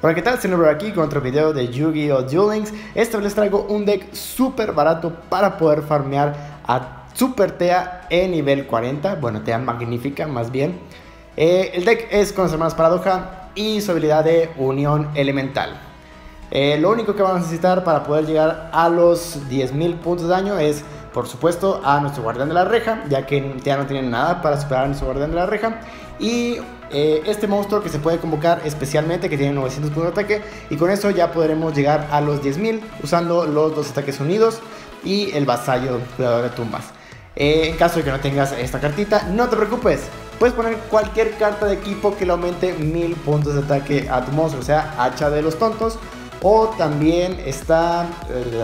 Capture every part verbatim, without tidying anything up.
Hola, ¿qué tal? Xenoblade aquí con otro video de Yu-Gi-Oh! Duel Links. Esta vez les traigo un deck súper barato para poder farmear a Super Tea en nivel cuarenta. Bueno, Tea magnífica más bien. eh, El deck es con las hermanas Paradoja y su habilidad de Unión Elemental. eh, Lo único que vamos a necesitar para poder llegar a los diez mil puntos de daño es, por supuesto, a nuestro Guardián de la Reja, ya que Tea no tiene nada para superar a nuestro Guardián de la Reja. Y eh, este monstruo que se puede convocar especialmente, que tiene novecientos puntos de ataque, y con eso ya podremos llegar a los diez mil usando los dos ataques unidos y el vasallo cuidador de tumbas. eh, En caso de que no tengas esta cartita, no te preocupes, puedes poner cualquier carta de equipo que le aumente mil puntos de ataque a tu monstruo, o sea, hacha de los tontos, o también está eh,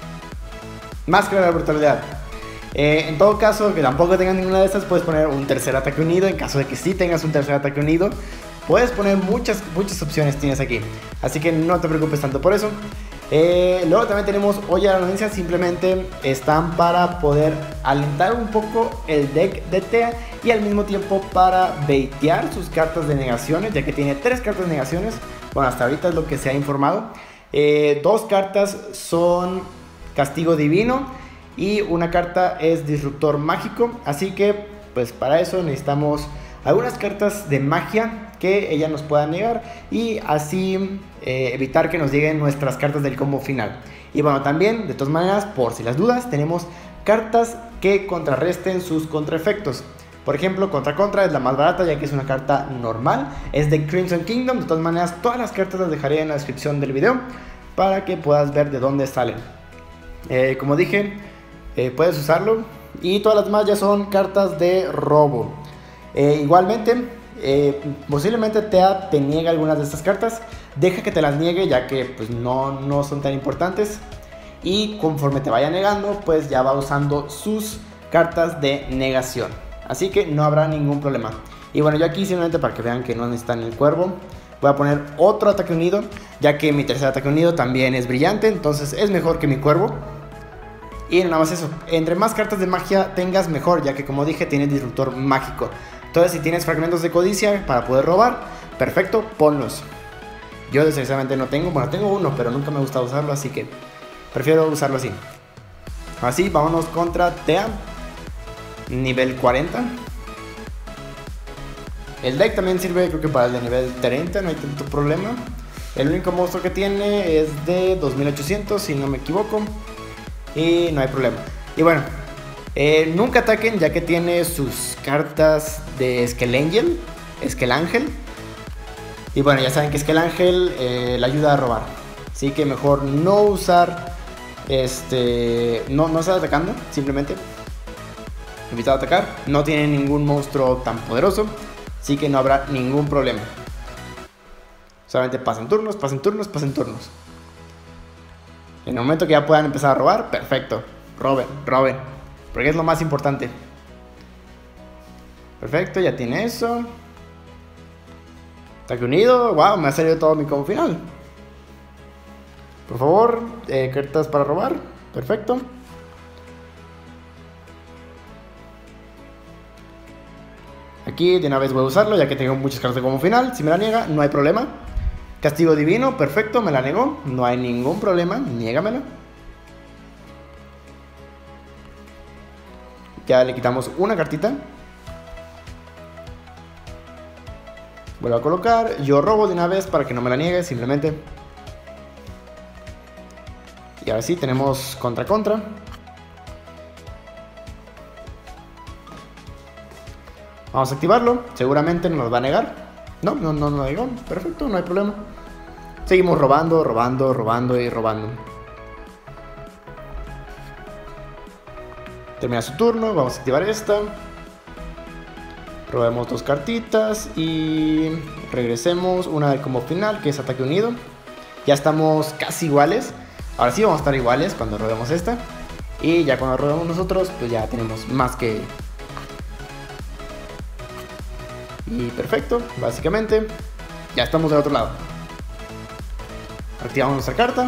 máscara de la brutalidad. Eh, en todo caso, que tampoco tengas ninguna de estas, puedes poner un tercer ataque unido. En caso de que sí tengas un tercer ataque unido, puedes poner muchas, muchas opciones tienes aquí. Así que no te preocupes tanto por eso. eh, Luego también tenemos olla de la audiencia. Simplemente están para poder alentar un poco el deck de Tea y al mismo tiempo para baitear sus cartas de negaciones, ya que tiene tres cartas de negaciones. Bueno, hasta ahorita es lo que se ha informado. eh, Dos cartas son Castigo Divino y una carta es Disruptor Mágico. Así que pues para eso necesitamos algunas cartas de magia que ella nos pueda negar y así eh, evitar que nos lleguen nuestras cartas del combo final. Y bueno, también de todas maneras, por si las dudas, tenemos cartas que contrarresten sus contraefectos. Por ejemplo, Contra Contra es la más barata, ya que es una carta normal, es de Crimson Kingdom. De todas maneras, todas las cartas las dejaré en la descripción del video para que puedas ver de dónde salen. eh, Como dije, Eh, puedes usarlo. Y todas las demás ya son cartas de robo. eh, Igualmente, eh, posiblemente Tea te niegue algunas de estas cartas. Deja que te las niegue, ya que pues no, no son tan importantes. Y conforme te vaya negando, pues ya va usando sus cartas de negación. Así que no habrá ningún problema. Y bueno, yo aquí simplemente para que vean que no necesitan el cuervo, voy a poner otro ataque unido, ya que mi tercer ataque unido también es brillante. Entonces es mejor que mi cuervo. Y nada más eso, entre más cartas de magia tengas mejor, ya que como dije tiene disruptor mágico. Entonces si tienes fragmentos de codicia para poder robar, perfecto, ponlos. Yo desgraciadamente no tengo, bueno tengo uno, pero nunca me gusta usarlo, así que prefiero usarlo así. Así, vámonos contra Tea, nivel cuarenta. El deck también sirve creo que para el de nivel treinta, no hay tanto problema. El único monstruo que tiene es de dos mil ochocientos, si no me equivoco. Y no hay problema. Y bueno, eh, nunca ataquen, ya que tiene sus cartas de Skelangel, Skelangel. Y bueno, ya saben que Skelangel eh, le ayuda a robar. Así que mejor no usar Este No, no estar atacando, simplemente evitado atacar. No tiene ningún monstruo tan poderoso, así que no habrá ningún problema. Solamente pasen turnos, pasen turnos, pasen turnos. En el momento que ya puedan empezar a robar, perfecto, roben, roben, porque es lo más importante. Perfecto, ya tiene eso. Ataque unido, wow, me ha salido todo mi combo final. Por favor, eh, cartas para robar, perfecto. Aquí de una vez voy a usarlo, ya que tengo muchas cartas de combo final. Si me la niega, no hay problema. Castigo Divino, perfecto, me la negó, no hay ningún problema, niégamela. Ya le quitamos una cartita. Vuelvo a colocar, yo robo de una vez para que no me la niegue, simplemente. Y ahora sí, tenemos Contra Contra. Vamos a activarlo, seguramente nos va a negar. No, no, no, no digo, perfecto, no hay problema. Seguimos robando, robando, robando y robando. Termina su turno, vamos a activar esta. Robemos dos cartitas y regresemos una del combo final, que es ataque unido. Ya estamos casi iguales. Ahora sí vamos a estar iguales cuando robemos esta. Y ya cuando robemos nosotros, pues ya tenemos más que... Y perfecto, básicamente ya estamos del otro lado. Activamos nuestra carta.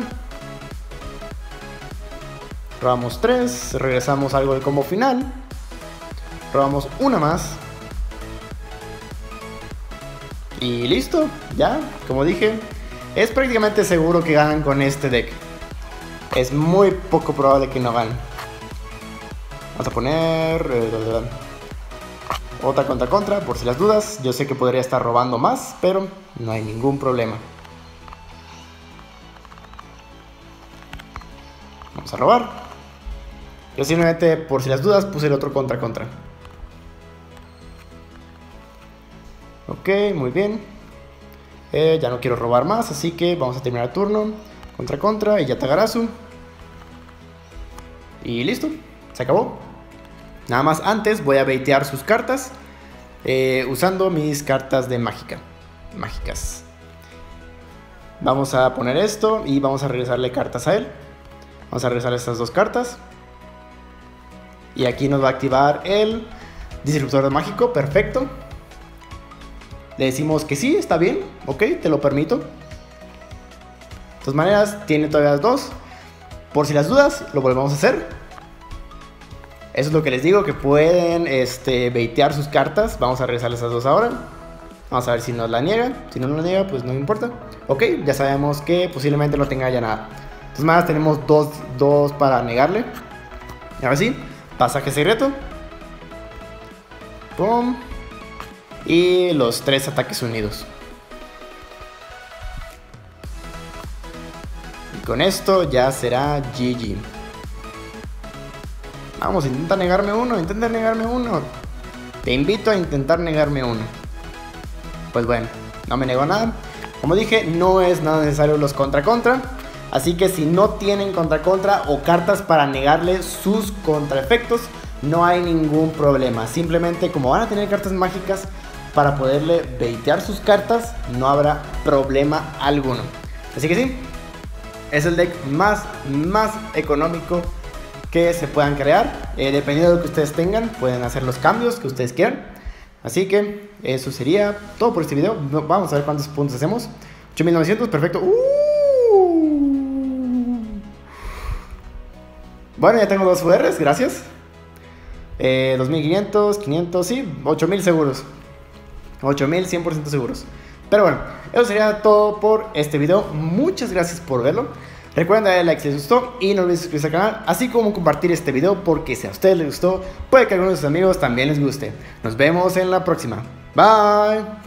Robamos tres, regresamos algo del combo final. Robamos una más. Y listo, ya, como dije, es prácticamente seguro que ganan con este deck. Es muy poco probable que no ganen. Vamos a poner eh, otra contra contra, por si las dudas. Yo sé que podría estar robando más, pero no hay ningún problema. Vamos a robar. Yo simplemente, por si las dudas, puse el otro contra contra. Ok, muy bien. eh, Ya no quiero robar más, así que vamos a terminar el turno. Contra contra y Yatagarasu. Y listo, se acabó. Nada más antes voy a baitear sus cartas eh, usando mis cartas de mágica. Mágicas. Vamos a poner esto y vamos a regresarle cartas a él. Vamos a regresar estas dos cartas. Y aquí nos va a activar el disruptor mágico, perfecto. Le decimos que sí, está bien, ok, te lo permito. De todas maneras, tiene todavía dos. Por si las dudas, lo volvemos a hacer. Eso es lo que les digo, que pueden este, baitear sus cartas. Vamos a regresar esas dos ahora. Vamos a ver si nos la niega. Si no nos la niega, pues no importa. Ok, ya sabemos que posiblemente no tenga ya nada. De todas maneras, tenemos dos, dos para negarle. Ahora sí, pasaje secreto. Pum. Y los tres ataques unidos. Y con esto ya será G G. Vamos, intenta negarme uno, intenta negarme uno. Te invito a intentar negarme uno. Pues bueno, no me negó nada. Como dije, no es nada necesario los contra contra. Así que si no tienen contra contra o cartas para negarle sus contraefectos, no hay ningún problema. Simplemente como van a tener cartas mágicas para poderle baitear sus cartas, no habrá problema alguno. Así que sí, es el deck más, más económico que se puedan crear. eh, Dependiendo de lo que ustedes tengan, pueden hacer los cambios que ustedes quieran. Así que eso sería todo por este video. Vamos a ver cuántos puntos hacemos. ocho mil novecientos, perfecto. uh. Bueno, ya tengo dos U Rs, gracias. eh, dos mil quinientos, quinientos, sí, ocho mil seguros. ocho mil, cien por ciento seguros. Pero bueno, eso sería todo por este video. Muchas gracias por verlo. Recuerden darle like si les gustó y no olviden suscribirse al canal, así como compartir este video, porque si a ustedes les gustó, puede que a algunos de sus amigos también les guste. Nos vemos en la próxima. Bye.